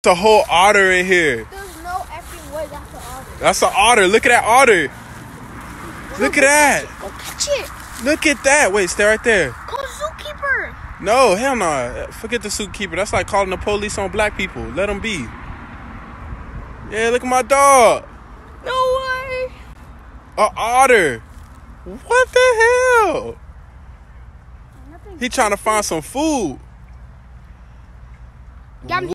There's a whole otter in here. There's no effing way that's an otter. That's an otter. Look at that otter. Look at that. Go catch it. Look at that. Wait, stay right there. Call the zookeeper. No, hell no. Forget the zookeeper. That's like calling the police on black people. Let them be. Yeah, look at my dog. No way. An otter. What the hell? He trying to find some food. Got me.